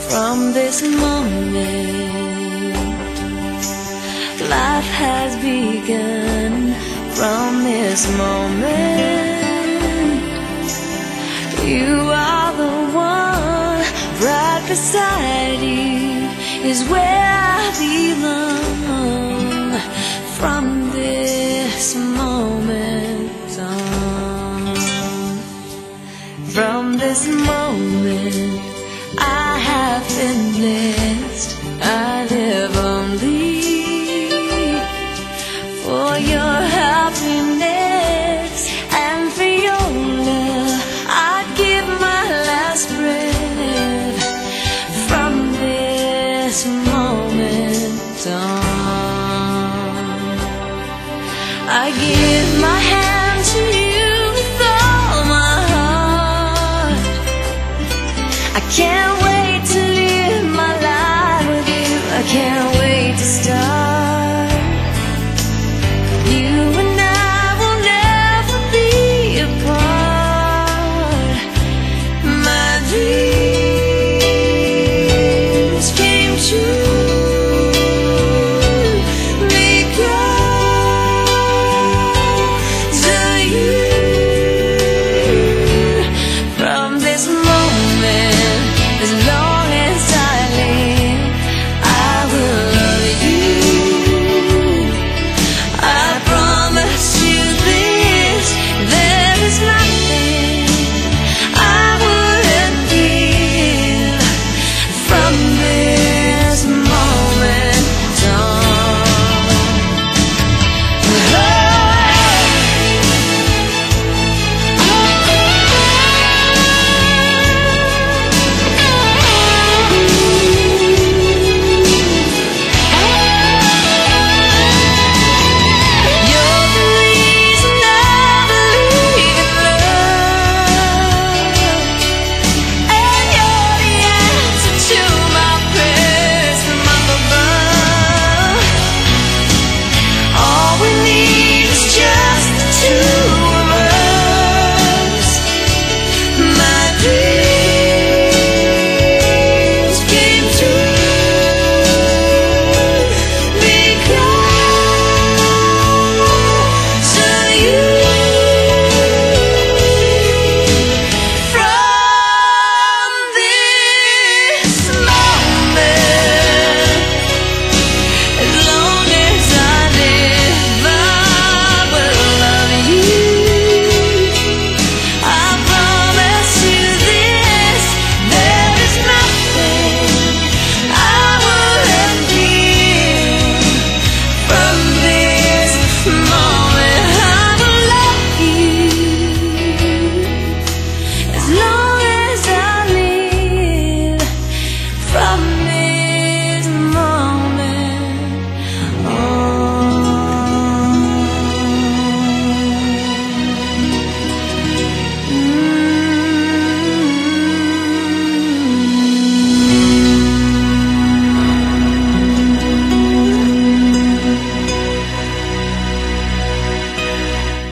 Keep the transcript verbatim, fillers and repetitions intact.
From this moment, life has begun. From this moment, you are the one. Right beside you is where I belong. From this moment on, from this moment, I have been blessed. I live only for your happiness and for your love. I'd give my last breath. From this moment on, I give my hand to you with all my heart. I can't